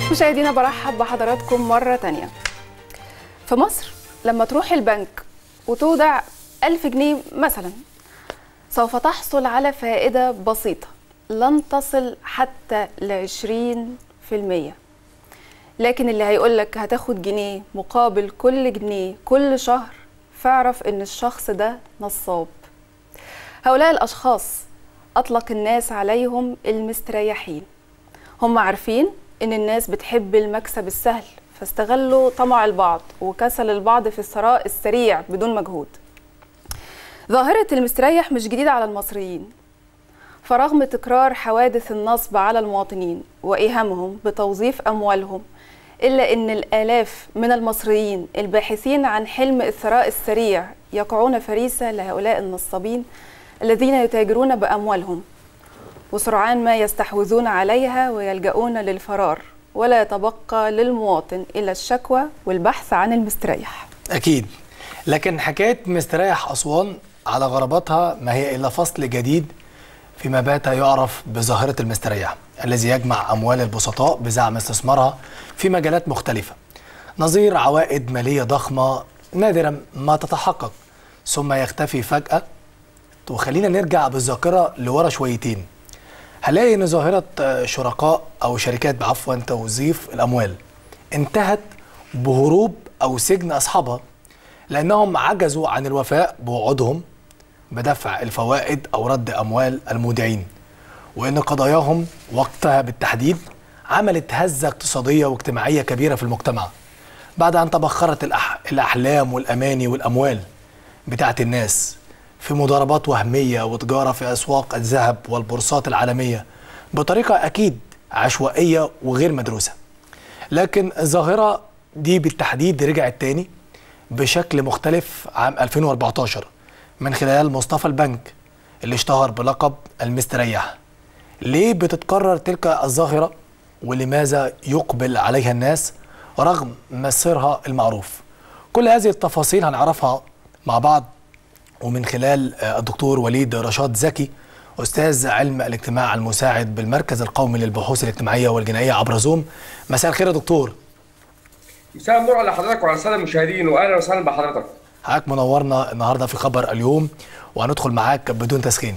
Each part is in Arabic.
مشاهدينا برحب بحضراتكم مرة تانية. في مصر لما تروح البنك وتودع 1000 جنيه مثلا سوف تحصل على فائدة بسيطة لن تصل حتى ل20%. لكن اللي هيقولك هتاخد جنيه مقابل كل جنيه كل شهر فاعرف ان الشخص ده نصاب. هؤلاء الأشخاص أطلق الناس عليهم المستريحين. هم عارفين إن الناس بتحب المكسب السهل فاستغلوا طمع البعض وكسل البعض في الثراء السريع بدون مجهود. ظاهرة المستريح مش جديدة على المصريين، فرغم تكرار حوادث النصب على المواطنين وإيهامهم بتوظيف أموالهم إلا إن الآلاف من المصريين الباحثين عن حلم الثراء السريع يقعون فريسة لهؤلاء النصابين الذين يتاجرون بأموالهم وسرعان ما يستحوذون عليها ويلجؤون للفرار، ولا يتبقى للمواطن إلا الشكوى والبحث عن المستريح. أكيد، لكن حكاية مستريح أسوان على غرابتها ما هي إلا فصل جديد فيما بات يعرف بظاهرة المستريح الذي يجمع أموال البسطاء بزعم استثمارها في مجالات مختلفة نظير عوائد مالية ضخمة نادرا ما تتحقق ثم يختفي فجأة. وخلينا نرجع بالذاكرة لورا شويتين، هنلاقي ان ظاهرة شركاء او شركات بعفوا توظيف الاموال انتهت بهروب او سجن اصحابها لانهم عجزوا عن الوفاء بوعودهم بدفع الفوائد او رد اموال المودعين، وان قضاياهم وقتها بالتحديد عملت هزة اقتصادية واجتماعية كبيرة في المجتمع بعد ان تبخرت الاحلام والاماني والاموال بتاعت الناس في مضاربات وهمية وتجارة في أسواق الذهب والبورصات العالمية بطريقة أكيد عشوائية وغير مدروسة. لكن الظاهرة دي بالتحديد رجعت تاني بشكل مختلف عام 2014 من خلال مصطفى البنك اللي اشتهر بلقب المستريح. ليه بتتكرر تلك الظاهرة ولماذا يقبل عليها الناس رغم مصيرها المعروف؟ كل هذه التفاصيل هنعرفها مع بعض ومن خلال الدكتور وليد رشاد زكي أستاذ علم الاجتماع المساعد بالمركز القومي للبحوث الاجتماعية والجنائية عبر زوم. مساء الخير يا دكتور. مساء النور على حضرتك وعلى السادة المشاهدين، وأهلا وسهلا بحضرتك. حضرتك منورنا النهارده في خبر اليوم وهندخل معاك بدون تسخين.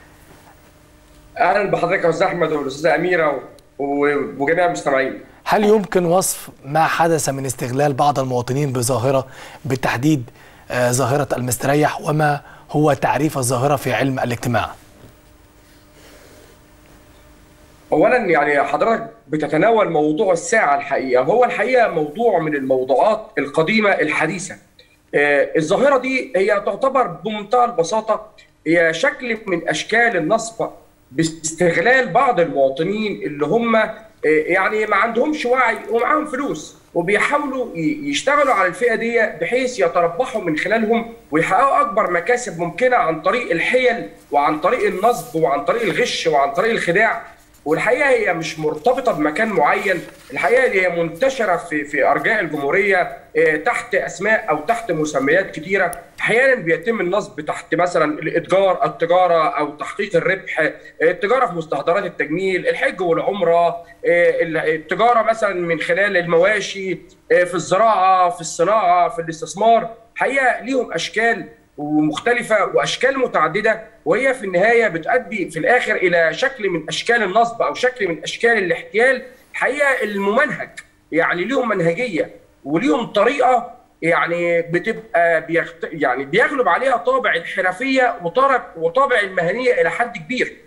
أهلا بحضرتك يا أستاذ أحمد والأستاذة أميرة وجميع المستمعين. هل يمكن وصف ما حدث من استغلال بعض المواطنين بظاهرة بالتحديد ظاهرة المستريح، وما هو تعريف الظاهرة في علم الاجتماع؟ أولا يعني حضرتك بتتناول موضوع الساعة الحقيقة، هو الحقيقة موضوع من الموضوعات القديمة الحديثة. الظاهرة دي هي تعتبر بمنتهى البساطة هي شكل من أشكال النصب باستغلال بعض المواطنين اللي هم يعني ما عندهمش وعي ومعاهم فلوس وبيحاولوا يشتغلوا على الفئة دي بحيث يتربحوا من خلالهم ويحققوا أكبر مكاسب ممكنة عن طريق الحيل وعن طريق النصب وعن طريق الغش وعن طريق الخداع. والحقيقة هي مش مرتبطة بمكان معين، الحقيقة هي منتشرة في أرجاء الجمهورية تحت أسماء أو تحت مسميات كتيرة. أحيانا بيتم النصب تحت مثلا التجارة أو تحقيق الربح، التجارة في مستحضرات التجميل، الحج والعمرة، التجارة مثلا من خلال المواشي، في الزراعة، في الصناعة، في الاستثمار. حقيقة ليهم أشكال ومختلفة وأشكال متعددة، وهي في النهاية بتؤدي في الآخر إلى شكل من أشكال النصب أو شكل من أشكال الاحتيال. حقيقة الممنهج يعني ليهم منهجية وليهم طريقة يعني بتبقى يعني بيغلب عليها طابع الحرفية وطابع المهنية إلى حد كبير.